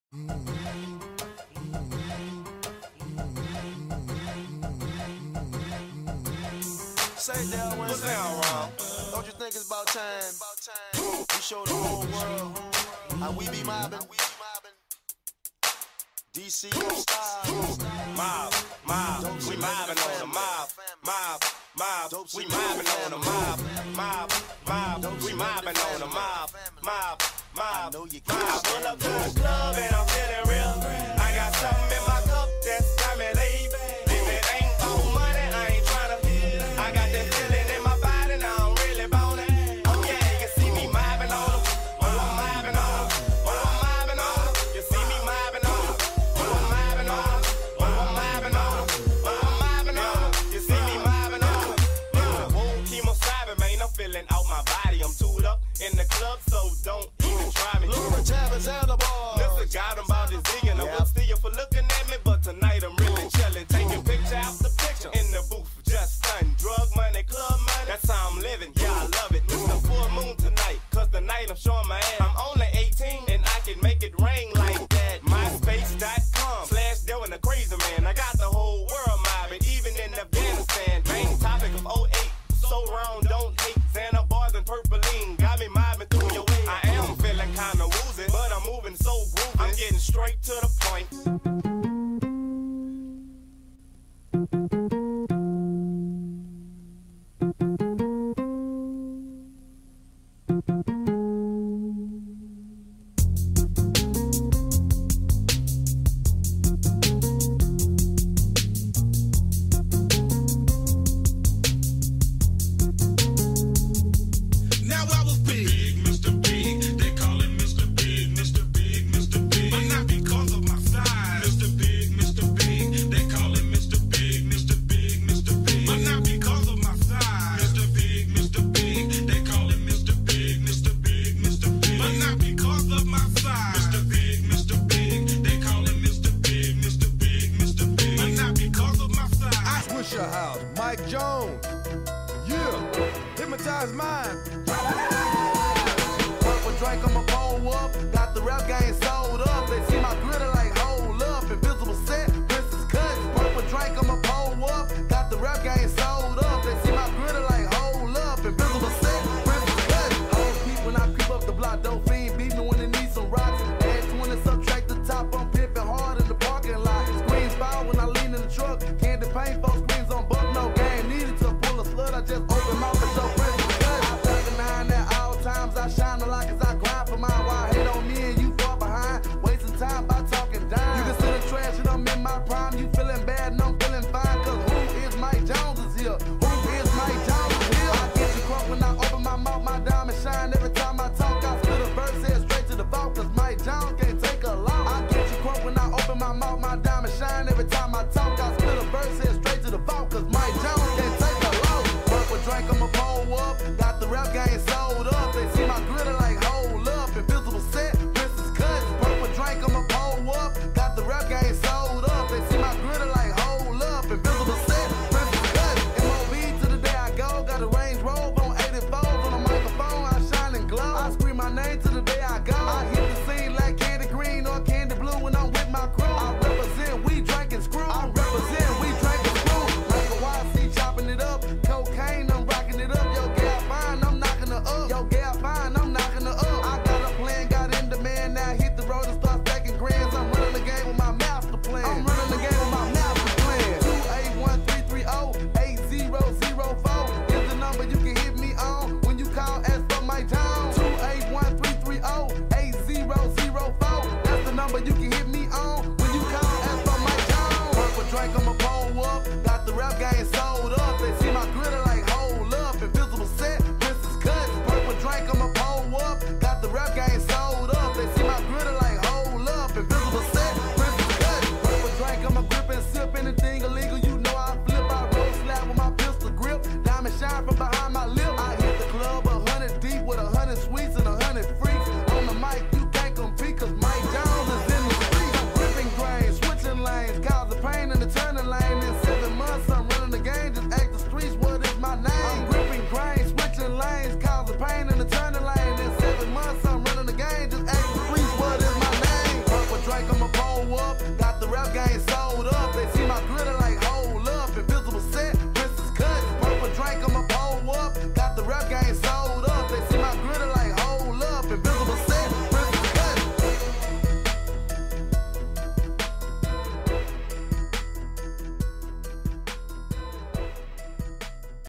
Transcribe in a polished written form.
Say that one. What's down, Ron? Don't you think it's about time we show the whole world how we be mobbing? DC style. Mob, we mobbing on the mob, we mobbing on the mob, we mobbing on the mob, I know you I can't pull up to the club and I'm feeling real. I got something in my cup that's got me laid. If it ain't about money, I ain't tryna. I got that feeling in my body, now I'm really boning. Oh yeah, you can see me mobbing on them. I'm mobbing on them. I'm mobbing on them. You see me mobbing on them. I'm mobbing on them. I'm mobbing on them. I'm mobbing on them. You see me mobbing on them. Whoa, chemo sobbing, man, I'm feeling out my body. I'm tooled up in the club, so don't even try me. Listen, got him about his zing, and I will see you for looking at me, but tonight I'm really chillin', taking picture after picture in the booth, just stunning. Drug money, club money, that's how I'm living. Yeah, I love it. It's the full moon tonight, cause tonight I'm showing my ass. I'm only 18 and I can make it rain like that. MySpace.com/Dell and the crazy man. I got the whole world mobbing, even in Afghanistan. Main topic of '08, so round, don't hate. Xana bars and purpleine got me mobbing through your way. I am feeling kinda woozy, but I'm moving so groovy. I'm getting straight to the point. Mike Jones, yeah, hypnotized mind. Purple drink, I'ma pull up. Got the rap game sold up. They see my glitter like hold up. Invisible set, Princess Cut. Purple drink, I'ma pull up. Got the rap game sold up. They see my glitter like hold up. Invisible set, Princess Cut. Hold peep when I creep up the block. Dope fiend beat me when they need some rocks. Add 20 subtract the top. I'm pimping hard in the parking lot. Screens foul when I lean in the truck. Candy paint, folks screens on buck. No game needed to pull a slut. I just open mouth and show Princess Cut. I 39 at all times. I shine a lot cause I grind for mine. Why hate on me and you fall behind? Wasting time by talking down. You consider trash and I'm in my prime. You feeling bad and I'm feeling fine. Cause who is Mike Jones is here? Who is Mike Jones is here? I get you crunk when I open my mouth. My diamond shine every time I talk. I split a verse, head straight to the vault. Cause Mike Jones can't take a loss. I get you crunk when I open my mouth. My diamond shine every time I talk. I split a verse, head straight to the vault. Cause Mike Jones can't take a loss. Purple drink, I'ma pull up. Got the rap game sold up. They see my glitter like hold up. Invisible set, Princess Cut. Purple drink, I'ma pull up. Got the rap game sold up. They see my glitter like hold up. Invisible set, Princess Cut. MOB to the day I go. Got a Range Rover on 84s on a microphone. I shine and glow. I scream my name to the day I go. I hit the scene like candy green or candy blue when I'm with my crew. I represent, we drinking screw. I represent, we drinking screw. Like a YC chopping it up. Cocaine, I'm rocking it up. Yo, gal fine, I'm knocking her up. Yo, gal fine, I'm knocking her up. I got a plan, got in demand. Now hit the road and start stacking grands. I'm running the game with my master plan. I'm running the game with my master plan. 281-330-8004 is the number you can hit me on when you call. Ask for Mike Jones. 281-330-8004. That's the number you can hit me on when you call. Ask for Mike Jones. Purple drink, I'ma pull up. Got the rap game sold up. They see my glitter like hold up. Invisible set, Princess Cut. Purple drink, I'ma pull up. Got the rap game sold up. They see my glitter like hold up. Invisible set, Princess Cut. Purple drink, I'ma grip and sip anything illegal. You know I flip. I roll slap with my pistol grip. Diamond shine from behind my lip. I hit the club 100 deep with 100 sweets and 100 freaks. On the mic, you can't compete cause Mike Jones is in the street. I'm gripping grain, switching lanes, causing pain in the turning lane. In 7 months, I'm running the game. Just ask the streets, what is my name? I'm gripping grain, switching lanes, causing pain in the turning lane. In 7 months, I'm running the game. Just ask the streets, what is my name? Purple drink, drink, I'ma pull up. Got the rap game